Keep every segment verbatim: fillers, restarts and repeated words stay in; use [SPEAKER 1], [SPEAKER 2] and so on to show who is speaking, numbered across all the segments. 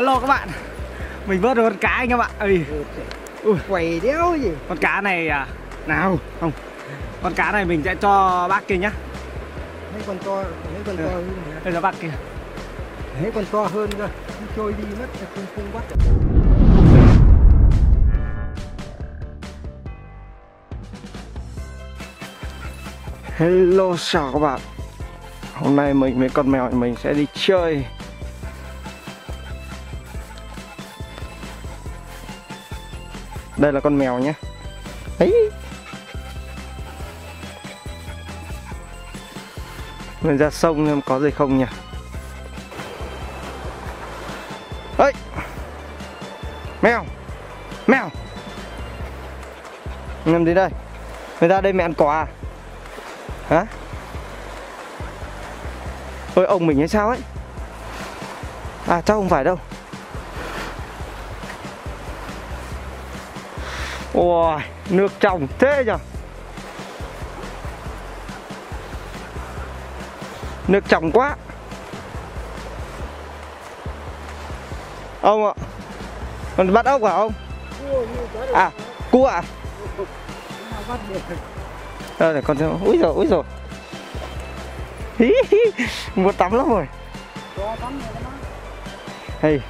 [SPEAKER 1] Hello các bạn. Mình vớt được con cá anh các bạn. Ơi.
[SPEAKER 2] Ui, quầy đéo gì.
[SPEAKER 1] Con cá này à, nào, không. Con cá này mình sẽ cho bác kia nhá.
[SPEAKER 2] Mấy con to, mấy con to hơn.
[SPEAKER 1] Đây là bác kia.
[SPEAKER 2] Mấy con to hơn cơ. Trôi đi mất không không bắt được.
[SPEAKER 1] Hello chào các bạn. Hôm nay mình với con mèo mình sẽ đi chơi. Đây là con mèo nhé. Ấy. Mình ra sông xem có gì không nhỉ. Ấy. Mèo. Mèo. Làm gì đây? Người ta đây mẹ ăn cỏ à? Hả? Ôi ông mình hay sao ấy? À chắc không phải đâu. Ôi nước trong thế nhở. Nước trong quá. Ông ạ. Con bắt ốc hả ông? À cua à? Đây để con xem. Úi rồi úi rồi. Hí hí. Muốn tắm lắm rồi. Hey.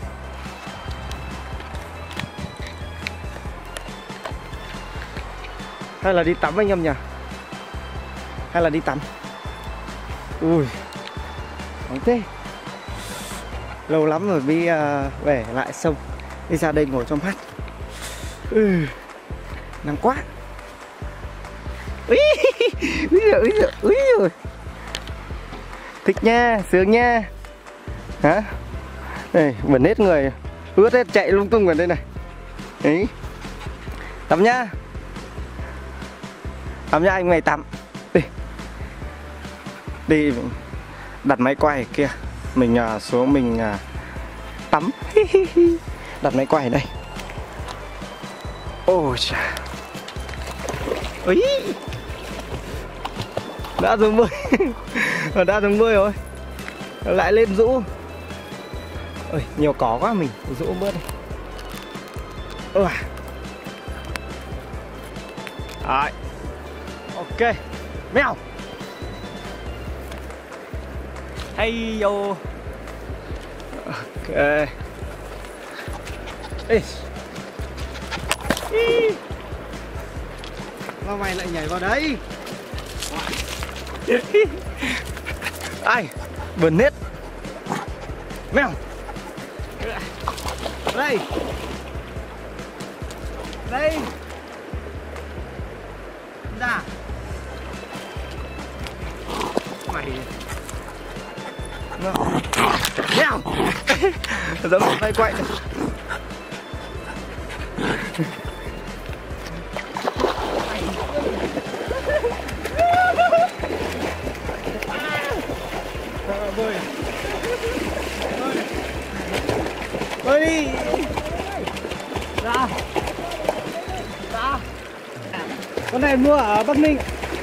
[SPEAKER 1] Hay là đi tắm anh em nhỉ? Hay là đi tắm? Ui nóng thế. Lâu lắm rồi mới uh, về lại sông. Đi ra đây ngồi trong mát. Ừ. Nắng quá. Úi giời, úi giời, úi giời. Thích nha, sướng nha. Hả? Đây, bẩn hết người. Ướt hết chạy lung tung ở đây này. Đấy. Tắm nhá. Tắm nhá anh mày tắm. Đi. Đi đặt máy quay ở kia. Mình uh, xuống mình uh, tắm. Đặt máy quay ở đây. Ôi chà. Úi. Đã dùng bơi. Đã dùng bơi rồi. Lại lên rũ. Ôi, nhiều cỏ quá mình rũ bớt đi. Ôi. Đấy. Ok. Mèo. Hey yo. Ok. Ê. Ý. Sao mày lại nhảy vào đấy? Ai? Bẩn hết. Mèo. Đây. Đây. Ra. Mày. Mèo. Giống tay quậy. Bơi. Bơi đi. Ra. Ra. Con này mua ở Bắc Ninh.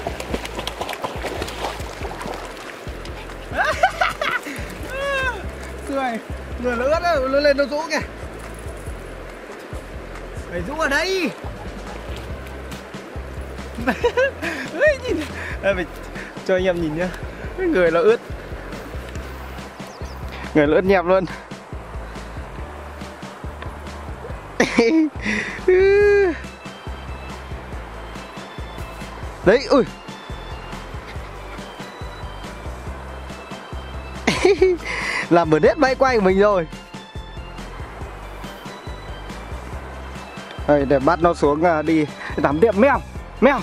[SPEAKER 1] Người người nó ướt á, nó lên nó rũ kìa. Phải rũ ở đây. Nhìn. À, phải cho anh em nhìn nhá. Người nó ướt. Người nó ướt nhẹp luôn. Đấy, ui. Làm bẩn hết máy quay của mình rồi. Đây, để bắt nó xuống đi tắm tiệm mèo. Mèo.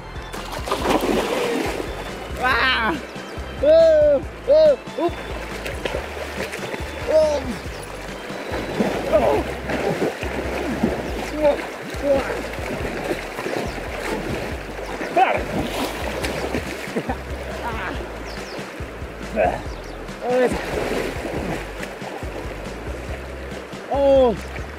[SPEAKER 1] À. Ừ, ừ, úp. Oh. Oh. Ô,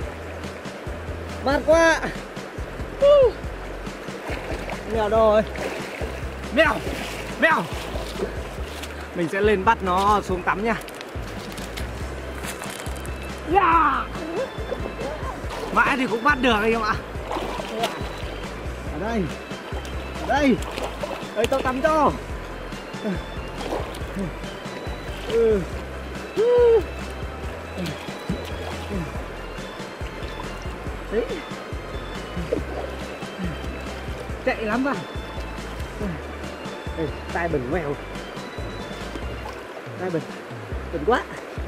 [SPEAKER 1] mát quá. uh. Mèo đâu rồi? Mèo, mèo. Mình sẽ lên bắt nó xuống tắm nha. Yeah. Mãi thì cũng bắt được anh em ạ. Ở đây, ở đây, đây tao tắm cho. Ừ. Đấy. Chạy lắm vào. Đây, tay bẩn mèo. Tay bẩn, bẩn quá.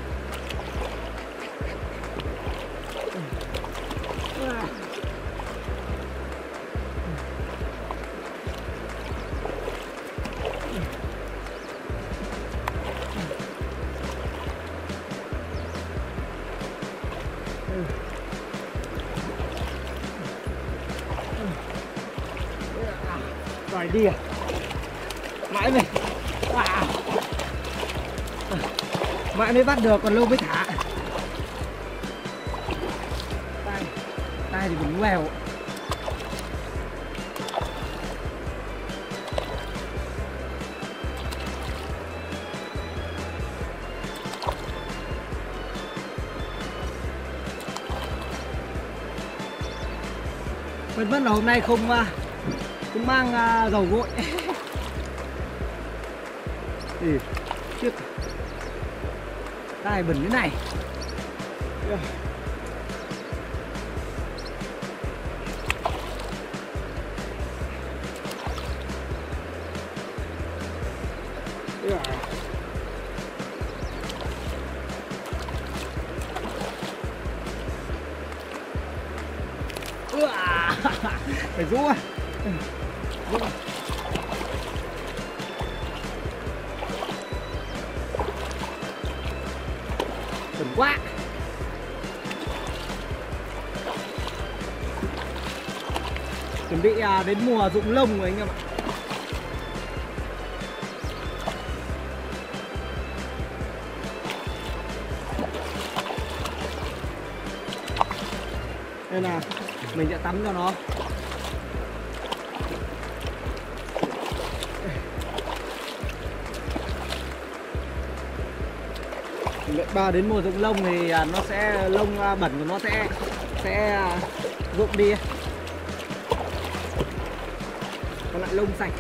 [SPEAKER 1] Rồi đi à? Mãi mới à. Mãi mới bắt được, còn lâu mới thả. Tay tay thì bẩn quèo. Mình vẫn là hôm nay không cũng mang uh, dầu gội. Ừ, chiếc tay bẩn thế này. Yeah. Yeah. Phải rũ à. Rũ. Bẩn quá. Chuẩn bị à, đến mùa rụng lông rồi anh em ạ. Nên là mình sẽ tắm cho nó. Ba đến mùa rụng lông thì nó sẽ lông bẩn của nó sẽ sẽ rụng đi. Còn lại lông sạch.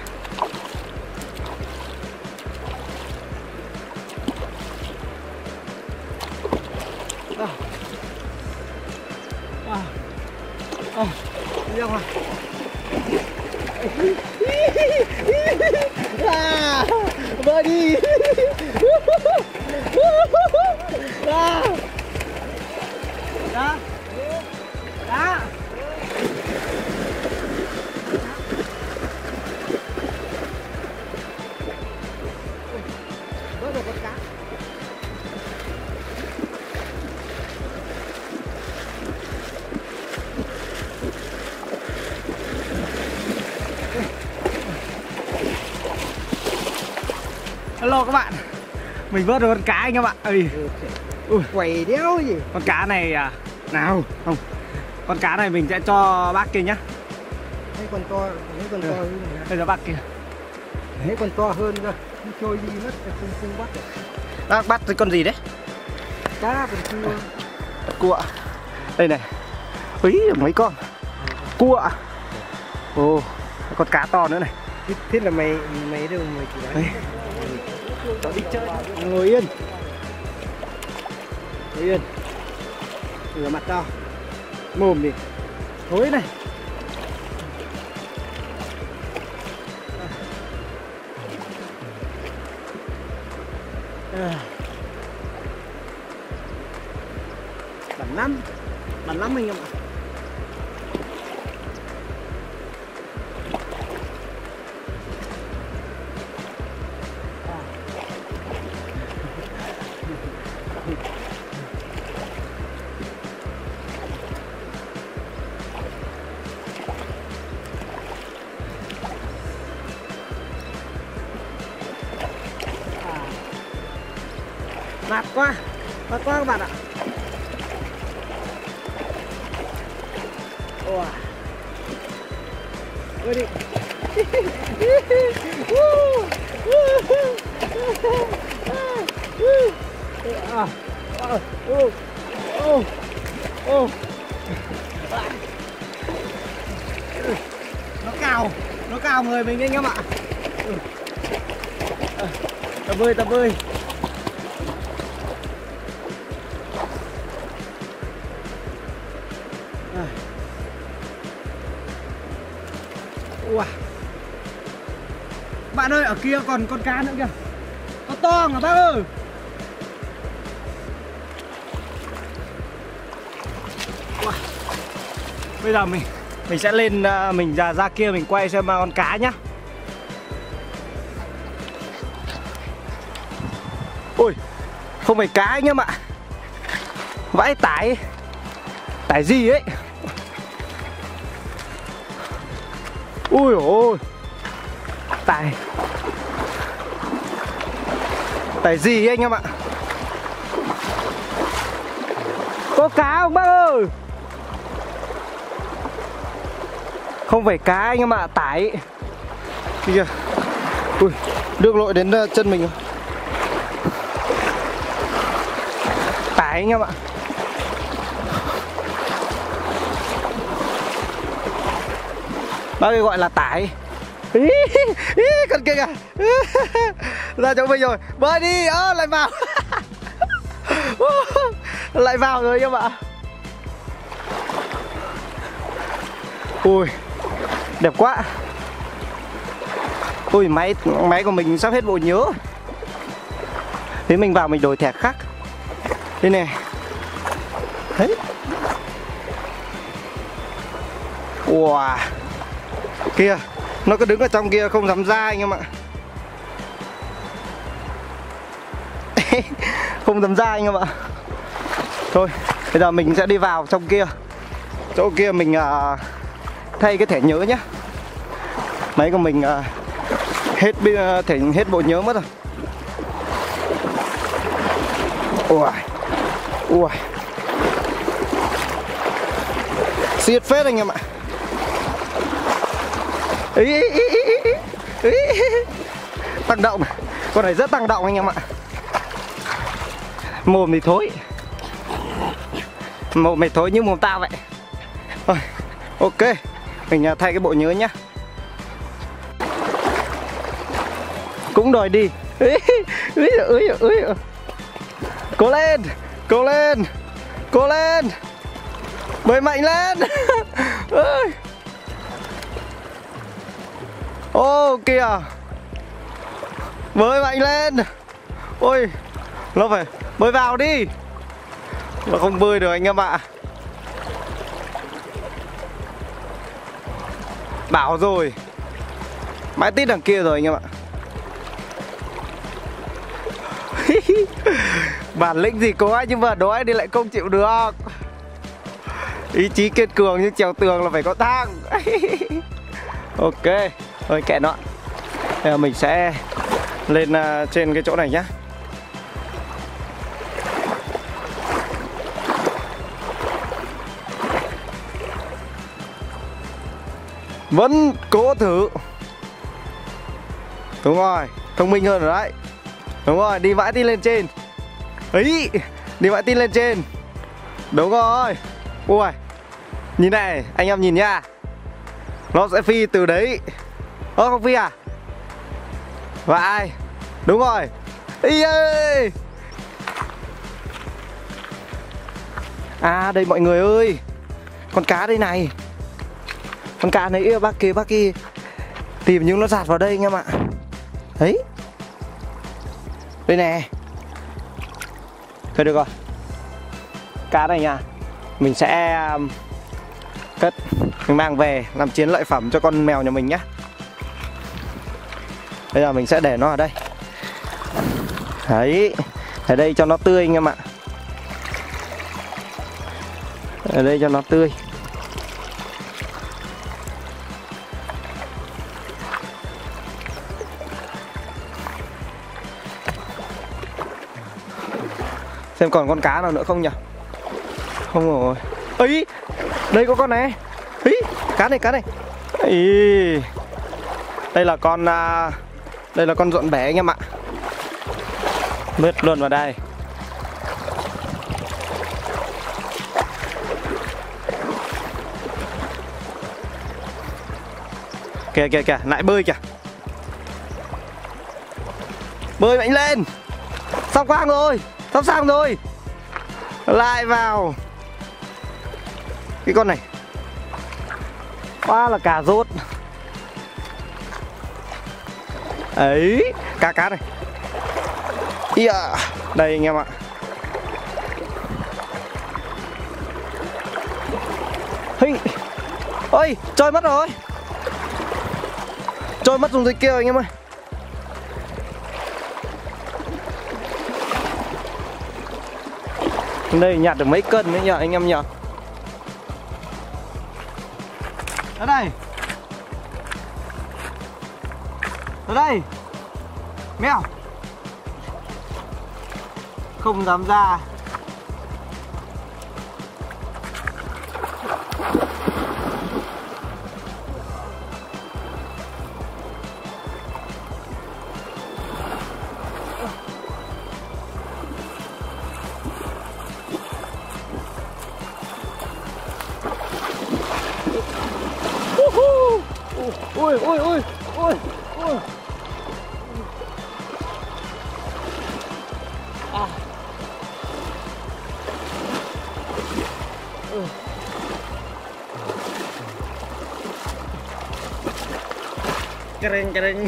[SPEAKER 1] À. À. À. Đi ra ngoài. À. Bơi đi. Đó. Đó. Đó. Vớt được con cá. Hello các bạn. Mình vớt được con cá anh em ạ. Ui. Ui. Quẩy đéo gì. Con cá này à, nào không. Con cá này mình sẽ cho bác kia nhá.
[SPEAKER 2] Thấy con to, thấy con to hơn.
[SPEAKER 1] Bây giờ bác kia.
[SPEAKER 2] Thấy con to hơn cơ. Nó trôi đi mất, không không bắt được.
[SPEAKER 1] Bác bắt con gì đấy?
[SPEAKER 2] Cá con cua.
[SPEAKER 1] Cua. Đây này. Úi mấy con. Cua. Ồ, con cá to nữa này.
[SPEAKER 2] Thế, thế là mày mày đâu mày chỉ đánh.
[SPEAKER 1] Tao đi chơi. Ngồi yên. Ngồi yên. Rửa mặt tao. Mồm đi. Thối này. À. Bẩn lắm. Bẩn lắm anh em ạ. Mát quá, mát quá các bạn ạ. Wow. Đi đi. À, à, à, người mình anh em ạ. Tập bơi, tập bơi. Wow. Bạn ơi, ở kia còn con cá nữa kìa. Có to hả bác ơi? Wow. Bây giờ mình mình sẽ lên, mình ra ra kia mình quay xem con cá nhá. Ôi, không phải cá anh em ạ. Vãi tải. Tải gì ấy. Ui ôi. Tải. Tải gì anh em ạ. Có cá không bác ơi? Không phải cá anh em ạ, tải. Kìa. Ui, nước lội đến chân mình rồi. Tải anh em ạ. Bác ấy gọi là tải. Ý, ý, con kia kìa. Ra chỗ mình rồi. Bơi đi, ơ lại vào. Lại vào rồi anh em ạ. Ui, đẹp quá. Ui, máy máy của mình sắp hết bộ nhớ. Thế mình vào mình đổi thẻ khác. Đây nè. Đấy. Wow. Kìa, nó cứ đứng ở trong kia không dám ra anh em ạ. Không dám ra anh em ạ. Thôi, bây giờ mình sẽ đi vào trong kia. Chỗ kia mình uh, thay cái thẻ nhớ nhá. Máy của mình uh, hết uh, thẻ hết bộ nhớ mất rồi. Ui. Ui. Xiết phết anh em ạ. Ý, ý, ý, ý, ý, ý. Tăng động. Con này rất tăng động anh em ạ. Mồm thì thối. Mồm mày thối như mồm tao vậy. Rồi, ok. Mình thay cái bộ nhớ nhá. Cũng đòi đi. Ý, ý, ý, ý. Cố lên. Cố lên. Cố lên. Bơi mạnh lên. Ô kìa. Bơi mạnh lên. Ôi, nó phải bơi vào đi. Nó không bơi được anh em ạ. Bảo rồi. Mãi tít đằng kia rồi anh em ạ. Bản lĩnh gì có ai nhưng mà đói thì lại không chịu được. Ý chí kiên cường như trèo tường là phải có thang. Ok, thôi kệ nó. Bây giờ mình sẽ lên uh, trên cái chỗ này nhá. Vẫn cố thử. Đúng rồi, thông minh hơn rồi đấy. Đúng rồi, đi mãi tin lên trên. Ấy, đi mãi tin lên trên. Đúng rồi. Ui, nhìn này, anh em nhìn nha. Nó sẽ phi từ đấy. Ơ không phi à? Và ai? Đúng rồi. Ý ơi. À đây mọi người ơi. Con cá đây này. Con cá này bác kia bác kia tìm nhưng nó dạt vào đây anh em ạ. Đấy. Đây nè. Thôi được rồi. Cá này nha. Mình sẽ cất, mình mang về làm chiến lợi phẩm cho con mèo nhà mình nhé. Bây giờ mình sẽ để nó ở đây. Đấy. Ở đây cho nó tươi anh em ạ. Ở đây cho nó tươi. Xem còn con cá nào nữa không nhỉ? Không rồi. Ấy, đây có con này. Ấy, cá này, cá này. Ý. Đây là con uh, đây là con rộn bể anh em ạ. Bứt luôn vào đây. Kìa kìa kìa, lại bơi kìa. Bơi mạnh lên. Sắp quang rồi, sắp sang rồi. Lại vào. Cái con này quá là cà rốt. Ấy, cá cá này. Yeah. Đây anh em ạ. Hình. Ôi, trôi mất rồi. Trôi mất xuống dưới kia rồi anh em ơi. Đây nhặt được mấy cân đấy nhờ anh em nhờ. Ở đây. Ở đây. Mèo. Không dám ra. Ôi ôi ôi ôi ôi. À. Ừ. Kering kering.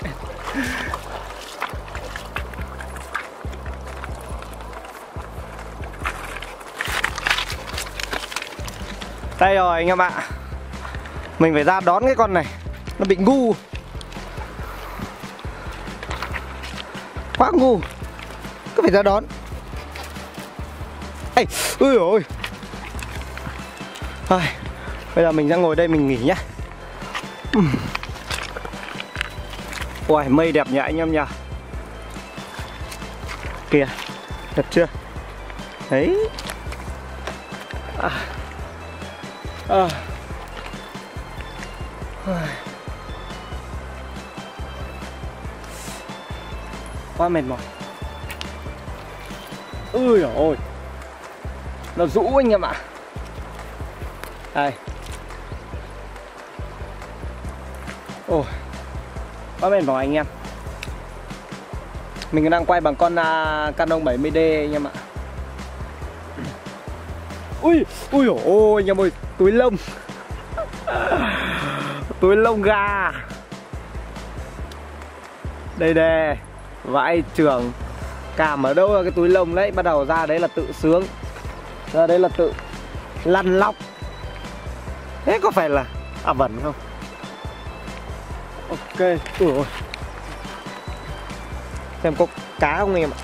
[SPEAKER 1] Đây rồi anh em ạ. Mình phải ra đón cái con này. Nó bị ngu. Quá ngu. Cứ phải ra đón. Ê, ui ôi. Thôi, bây giờ mình ra ngồi đây mình nghỉ nhá. Ui, mây đẹp nhỉ anh em nhỉ. Kìa, đẹp chưa? Đấy. À. À. Quá mệt mỏi. Ui dồi ôi. Nó rũ anh em ạ. Đây. Ôi. Quá mệt mỏi anh em. Mình đang quay bằng con uh, Canon bảy mươi D anh em ạ. Ui, ui dồi ôi anh em ơi, túi lông. Túi lông gà. Đây đây. Vãi trưởng. Cảm ở đâu là cái túi lông đấy. Bắt đầu ra đấy là tự sướng. Ra đấy là tự lăn lóc. Thế có phải là à bẩn không? Ok. Ui ôi. Xem có cá không anh em ạ.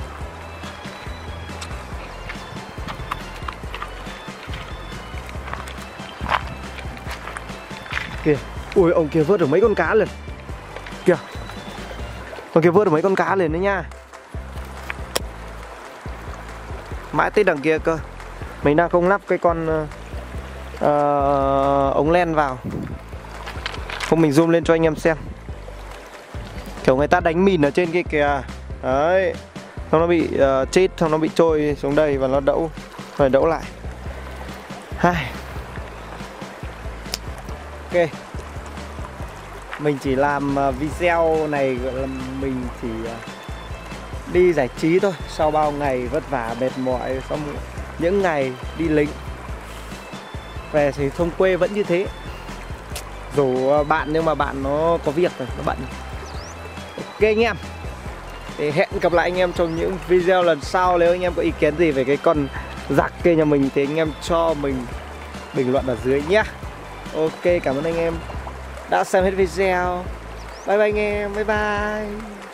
[SPEAKER 1] Kìa. Ui ông kia vớt được mấy con cá liền. Kìa. Ông kia vớt được mấy con cá liền đấy nha. Mãi tới đằng kia cơ. Mình đang không lắp cái con uh, ống len vào. Không mình zoom lên cho anh em xem. Kiểu người ta đánh mìn ở trên kia kìa. Đấy. Xong nó bị uh, chết, xong nó bị trôi xuống đây và nó đậu. Rồi đậu lại. Hai. Ok. Mình chỉ làm video này gọi là mình chỉ đi giải trí thôi. Sau bao ngày vất vả mệt mỏi, sau những ngày đi lính về thì thông quê vẫn như thế. Rủ bạn nhưng mà bạn nó có việc rồi, nó bận. Ok anh em. Thì hẹn gặp lại anh em trong những video lần sau. Nếu anh em có ý kiến gì về cái con giặc kia nhà mình thì anh em cho mình bình luận ở dưới nhé. Ok, cảm ơn anh em đã xem hết video. Bye bye anh em, bye bye.